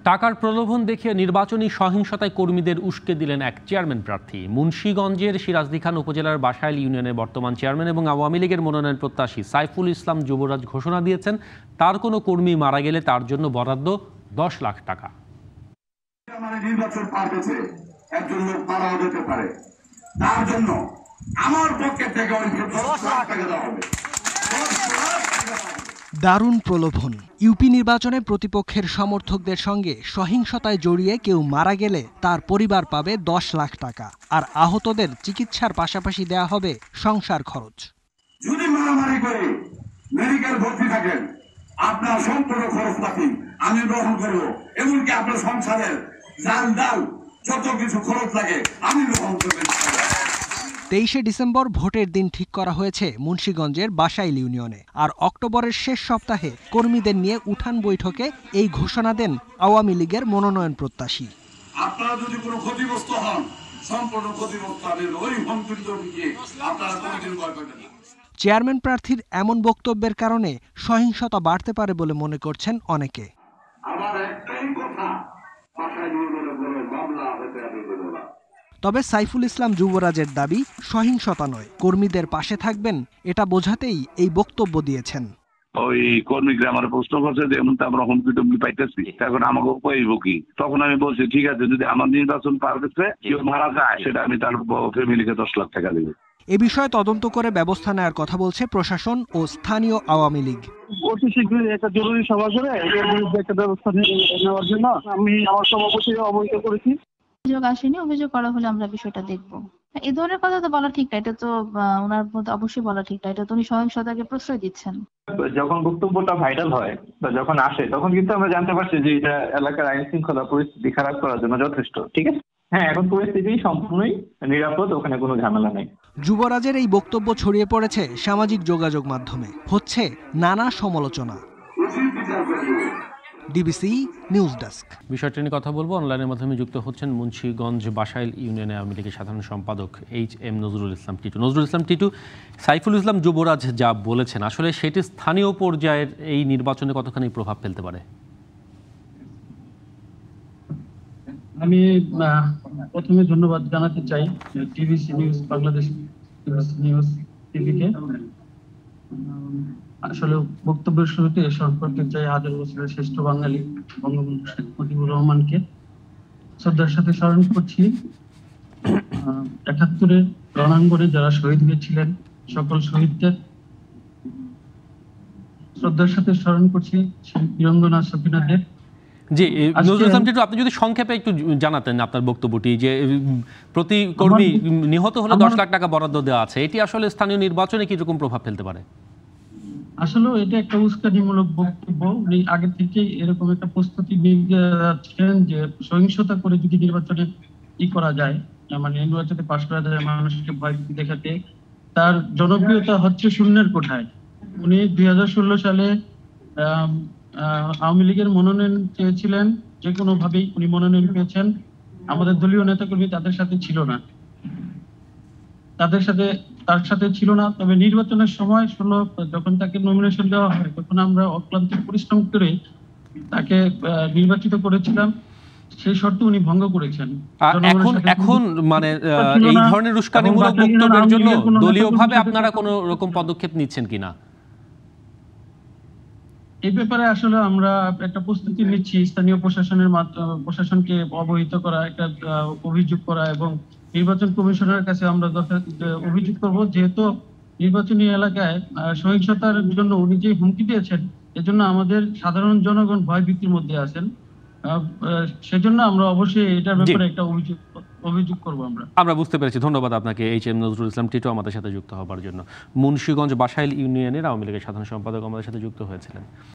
টাকার প্রলোভন দেখিয়ে নির্বাচনী সহিংসতায় কর্মীদের উস্কে দিলেন এক চেয়ারম্যান প্রার্থী। মুন্সিগঞ্জের সিরাজদি খান উপজেলার বাসাইল ইউনিয়নের বর্তমান চেয়ারম্যান এবং আওয়ামী লীগের মনোনয়ন প্রত্যাশী সাইফুল ইসলাম যুবরাজ ঘোষণা দিয়েছেন, তার কোনো কর্মী মারা গেলে তার জন্য বরাদ্দ 10 লাখ টাকা। নির্বাচন পার হয়েছে, একজন লোক মারা যেতে পারে, তার জন্য আমার পক্ষে থেকে 10 লাখ টাকা দেওয়া হবে। দারুণ প্রলোভন। ইউপি নির্বাচনে প্রতিপক্ষের সমর্থকদের সঙ্গে সহিংসতায় জড়িয়ে কেউ মারা গেলে তার পরিবার পাবে 10 লাখ টাকা, আর আহতদের চিকিৎসার পাশাপাশি দেয়া হবে সংসার খরচ। যদি মারামারি করে মেডিকেল ভর্তি থাকেন, আপনার সম্পূর্ণ খরচপাতি আমি গ্রহণ করব, এমনকি আপনার সংসারের জাল ডাল যত কিছু খরচ লাগে আমি গ্রহণ করব। 23শে ডিসেম্বর ভোটের দিন ঠিক করা হয়েছে মুন্সিগঞ্জের বাসাইল ইউনিয়নে, আর অক্টোবরের শেষ সপ্তাহে কর্মীদের নিয়ে উঠান বৈঠকে এই ঘোষণা দেন আওয়ামী লীগের মনোনয়ন প্রত্যাশী। আপনারা যদি কোনো ক্ষতিগ্রস্ত হন, সম্পূর্ণ ক্ষতিগ্রস্ত হবে ওই হুমকির দিয়ে আপনারা কোনোদিন ভয় পাবেন না। চেয়ারম্যান প্রার্থীর এমন বক্তব্যের কারণে সহিংসতা বাড়তে পারে বলে মনে করছেন অনেকে। আমার একটাই কথা, বাসাইল ইউনিয়নে কোনো মামলা হতে দেব না। তবে সাইফুল ইসলাম যুবরাজের দাবি সহিংসতা নয়, কর্মীদের পাশে থাকবেন এটা বোঝাতেই এই বক্তব্য দিয়েছেন। ওই কর্মীরা আমার প্রশ্ন করছে যে এমন তো আমরা হুমকি টুমকি পাইতেছি, এখন আমাকে কইব কি? তখন আমি বলছি ঠিক আছে, যদি আমার নির্বাচন পার হচ্ছে কেউ মারা যায় সেটা আমি তার ফ্যামিলিকে 10 লাখ টাকা দেব। এ বিষয়ে তদন্ত করে ব্যবস্থা নেওয়ার কথা বলছে প্রশাসন ও স্থানীয় আওয়ামী লীগ। অতি শীঘ্রই একটা জরুরি সভা করে এর বিরুদ্ধে একটা ব্যবস্থা নেওয়ার জন্য আমি আমার সভাপতিকে অবহিত করেছি। অভিযোগ আসেনি, অভিযোগ করা হলে আমরা বিষয়টা দেখব। এই ধরনের কথা তো বলা ঠিক না, এটা তো ওনার মধ্যে অবশ্যই বলা ঠিক না, এটা তো উনি সহিংসতাকে প্রশ্রয় দিচ্ছেন। যখন বক্তব্যটা ভাইরাল হয় বা যখন আসে তখন কিন্তু আমরা জানতে পারছি যে এটা এলাকার আইন শৃঙ্খলা পরিস্থিতি খারাপ করার জন্য যথেষ্ট। ঠিক আছে, হ্যাঁ, এখন পরিস্থিতি সম্পূর্ণই নিরাপদ, ওখানে কোনো ঝামেলা নেই। যুবরাজের এই বক্তব্য ছড়িয়ে পড়েছে সামাজিক যোগাযোগ মাধ্যমে, হচ্ছে নানা সমালোচনা। DBC news desk. বিষয়টি নিয়ে কথা বলবো। অনলাইনের মাধ্যমে যুক্ত হচ্ছেন মুন্সিগঞ্জ বাসাইল ইউনিয়নে আওয়ামী লীগের সাধারণ সম্পাদক HM নজরুল ইসলাম টিটু। নজরুল ইসলাম টিটু, সাইফুল ইসলাম যুবরাজ যা বলেছেন আসলে সেটি স্থানীয় পর্যায়ের এই নির্বাচনে কতখানি প্রভাব ফেলতে পারে? আমি প্রথমে ধন্যবাদ জানাতে চাই টিভিসি নিউজ বাংলাদেশ নিউজ টিভিকে। আসলে বক্তব্যের শুরুতে স্মরণ করতে চাই হাজার বছরের শ্রেষ্ঠ বাঙালি বঙ্গবন্ধু শেখ মুজিবুর রহমানকে। শ্রদ্ধার সাথে স্মরণ করছি ৭১-এর রণাঙ্গনে যারা শহীদ হয়েছিলেন সকল শহীদদের। শ্রদ্ধার সাথে স্মরণ করছি বীরঙ্গনা সফিনাদের। জি নজরুল ইসলাম টিটু, আপনি যদি সংক্ষেপে একটু জানাতেন আপনার বক্তব্যটি, যে প্রতি কর্মী নিহত হলে 10 লাখ টাকা বরাদ্দ দেওয়া আছে, এটি আসলে স্থানীয় নির্বাচনে কি রকম প্রভাব ফেলতে পারে? আসলে এটা একটা উস্কানিমূলক বক্তব্য। উনি আগে থেকে এরকম একটা প্রস্তুতি নিয়ে যাচ্ছেন যে সহিংসতা করে যদি নির্বাচনে ই করা যায়, মানে নির্বাচনে পাশ করা যায় মানুষকে ভয় দেখাতে, তার জনপ্রিয়তা হচ্ছে শূন্যের কোঠায়। উনি 2016 সালে আওয়ামী লীগের মনোনয়ন চেয়েছিলেন, যে কোনো ভাবেই উনি মনোনয়ন পেয়েছেন। আমাদের দলীয় নেতাকর্মী তার সাথে ছিল না। তবে নির্বাচনের সময় যখন তাকে নমিনেশন দেওয়া হয় তখন আমরা অক্লান্ত পরিশ্রম করে তাকে নির্বাচিত করেছিলাম। সেই শর্ত উনি ভঙ্গ করেছেন। এখন মানে এই ধরনের উস্কানিমূলক বক্তব্যের জন্য দলীয়ভাবে আপনারা কোনো রকম পদক্ষেপ নিচ্ছেন কিনা? এই ব্যাপারে আসলে আমরা একটা প্রস্তুতি নিচ্ছি, স্থানীয় প্রশাসনকে অবহিত করা, একটা অভিযোগ করা এবং নির্বাচন কমিশনের কাছে আমরা অভিযোগ করব, যেহেতু নির্বাচনী এলাকায় সহিংসতার জন্য উনি যে হুমকি দিয়েছেন, এজন্য আমাদের সাধারণ জনগণ ভয় ভীতির মধ্যে আছেন। সেজন্য আমরা অবশ্যই এটার ব্যাপারে একটা অভিযোগ করব। আমরা বুঝতে পেরেছি। ধন্যবাদ আপনাকে HM নজরুল ইসলাম টিটু আমাদের সাথে যুক্ত হওয়ার জন্য। মুন্সিগঞ্জ বাসাইল ইউনিয়নের আওয়ামী লীগের সাধারণ সম্পাদক আমাদের সাথে যুক্ত হয়েছিলেন।